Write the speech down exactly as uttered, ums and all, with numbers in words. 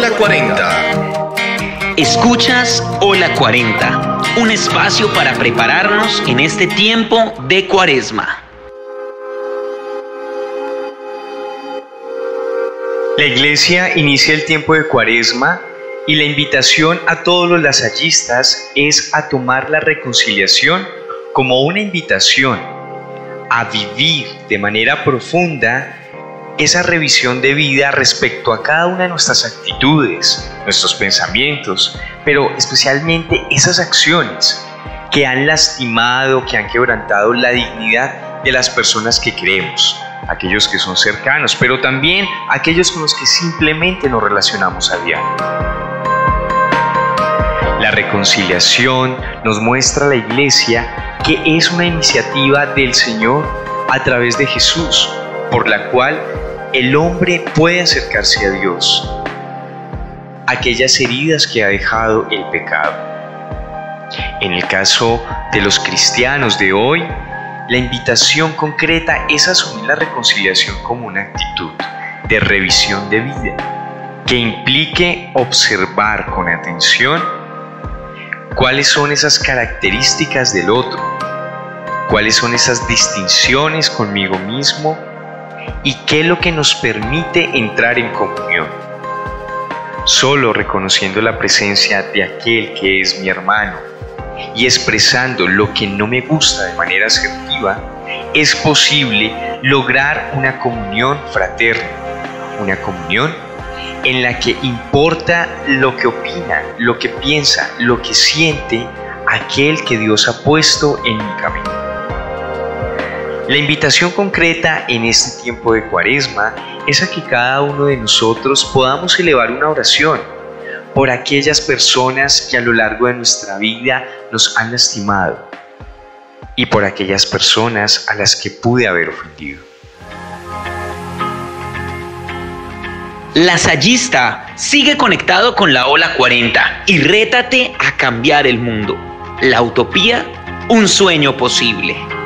Hola cuarenta. Escuchas Hola cuarenta, un espacio para prepararnos en este tiempo de Cuaresma. La Iglesia inicia el tiempo de Cuaresma y la invitación a todos los lasallistas es a tomar la reconciliación como una invitación a vivir de manera profunda esa revisión de vida respecto a cada una de nuestras actitudes, nuestros pensamientos, pero especialmente esas acciones que han lastimado, que han quebrantado la dignidad de las personas que queremos, aquellos que son cercanos, pero también aquellos con los que simplemente nos relacionamos a diario. La reconciliación nos muestra a la Iglesia que es una iniciativa del Señor a través de Jesús, por la cual el hombre puede acercarse a Dios, aquellas heridas que ha dejado el pecado. En el caso de los cristianos de hoy, la invitación concreta es asumir la reconciliación como una actitud de revisión de vida, que implique observar con atención cuáles son esas características del otro, cuáles son esas distinciones conmigo mismo y qué es lo que nos permite entrar en comunión. Solo reconociendo la presencia de aquel que es mi hermano y expresando lo que no me gusta de manera asertiva, es posible lograr una comunión fraterna, una comunión en la que importa lo que opina, lo que piensa, lo que siente aquel que Dios ha puesto en mi camino. La invitación concreta en este tiempo de Cuaresma es a que cada uno de nosotros podamos elevar una oración por aquellas personas que a lo largo de nuestra vida nos han lastimado y por aquellas personas a las que pude haber ofendido. Lasallista, sigue conectado con la Hola cuarenta y rétate a cambiar el mundo. La utopía, un sueño posible.